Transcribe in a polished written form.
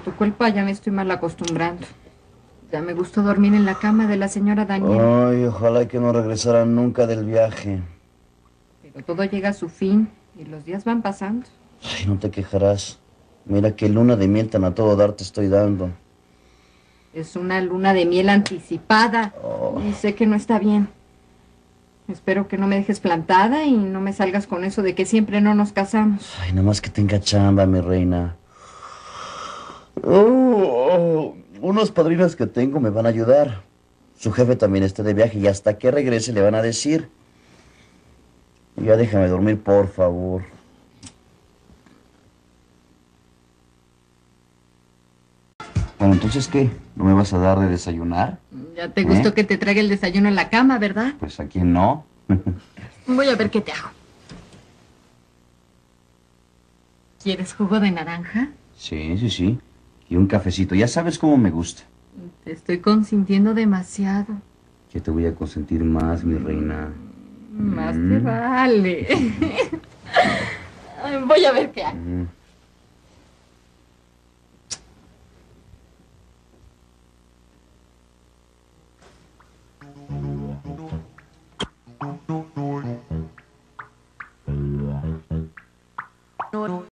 tu culpa ya me estoy mal acostumbrando. Ya me gustó dormir en la cama de la señora Daniela. Ay, ojalá que no regresara nunca del viaje. Pero todo llega a su fin y los días van pasando. Ay, no te quejarás. Mira qué luna de miel tan a todo dar te estoy dando. Es una luna de miel anticipada Oh. y sé que no está bien. Espero que no me dejes plantada y no me salgas con eso de que siempre no nos casamos. Ay, nada más que tenga chamba, mi reina. Unos padrinos que tengo me van a ayudar. Su jefe también está de viaje y hasta que regrese le van a decir. Ya déjame dormir, por favor. Bueno, entonces, ¿qué? ¿No me vas a dar de desayunar? Ya te gustó que te traiga el desayuno en la cama, ¿verdad? Pues a quién no. Voy a ver qué te hago. ¿Quieres jugo de naranja? Sí, sí, sí. Y un cafecito. Ya sabes cómo me gusta. Te estoy consintiendo demasiado. Que te voy a consentir más, mi reina. Más te vale. Voy a ver qué hago.